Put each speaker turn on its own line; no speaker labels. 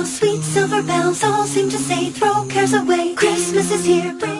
Those sweet silver bells all seem to say, throw cares away. Christmas is here.